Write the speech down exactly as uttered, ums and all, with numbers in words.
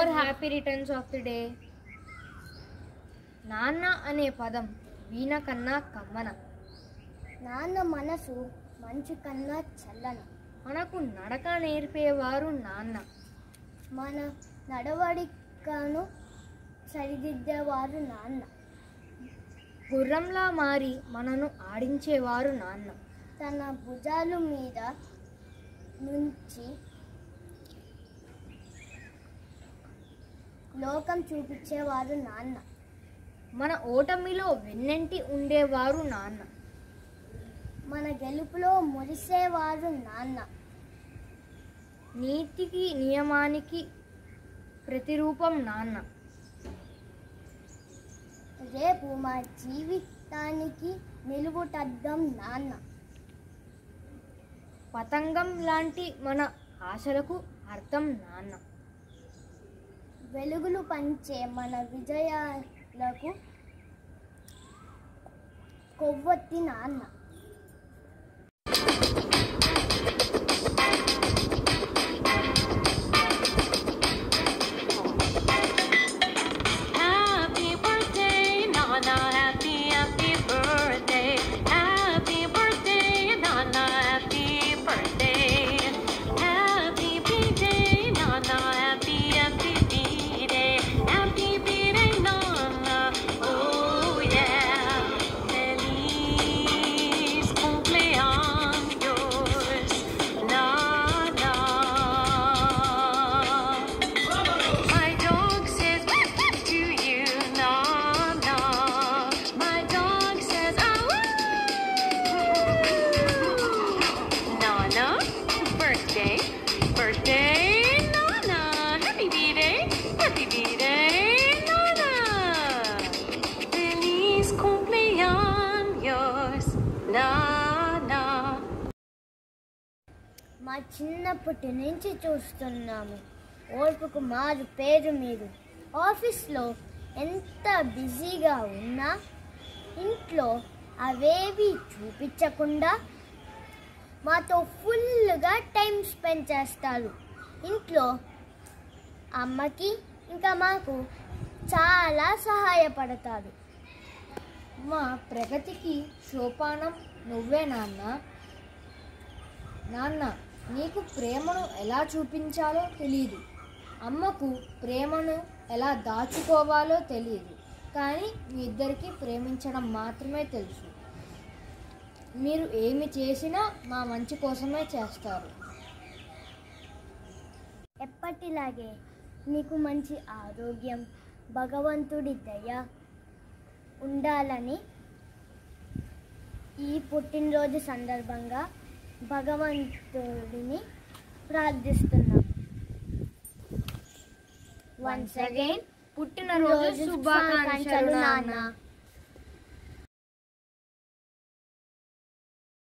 More happy returns of the day. నాన్న అనే పదం వీణ కన్నా కమ్మన. నాన్న మనసు మంచు కన్నా చల్లన. మనకు నడక నేర్పేవారు నాన్న. మన నడవడికను సరిదిద్దేవారు నాన్న. గుర్రంలా మారి మనను ఆడించేవారు నాన్న. తన భుజాల మీద నుంచి లోకం చూపించేవారు నాన్న. మన ఓటమిలో వెన్నంటి ఉండేవారు నాన్న. మన గెలుపులో మురిసేవారు నాన్న. నీతికి నియమానికి ప్రతిరూపం నాన్న. రేపు మా జీవితానికి నిలువుటద్దం నాన్న. పతంగం లాంటి మన ఆశలకు అర్థం నాన్న. వెలుగులు పంచే మన విజయాలకు కొవ్వొత్తి నాన్న. మా చిన్నప్పటి నుంచి చూస్తున్నాము. ఓర్పుకు మారు పేరు మీరు. ఆఫీస్లో ఎంత బిజీగా ఉన్నా ఇంట్లో అవేవి చూపించకుండా మాతో ఫుల్గా టైం స్పెండ్ చేస్తారు. ఇంట్లో అమ్మకి ఇంకా మాకు చాలా సహాయపడతారు. మా ప్రగతికి సోపానం నువ్వే నాన్న. నాన్న, నీకు ప్రేమను ఎలా చూపించాలో తెలియదు, అమ్మకు ప్రేమను ఎలా దాచుకోవాలో తెలియదు, కానీ మీ ఇద్దరికీ ప్రేమించడం మాత్రమే తెలుసు. మీరు ఏమి చేసినా మా మంచి కోసమే చేస్తారు. ఎప్పటిలాగే నీకు మంచి ఆరోగ్యం, భగవంతుడి దయ ఉండాలని ఈ పుట్టినరోజు సందర్భంగా భగవంతుడిని ప్రార్థిస్తున్నాం. వన్స్ అగైన్ పుట్టినరోజు శుభాకాంక్షలు నాన్న.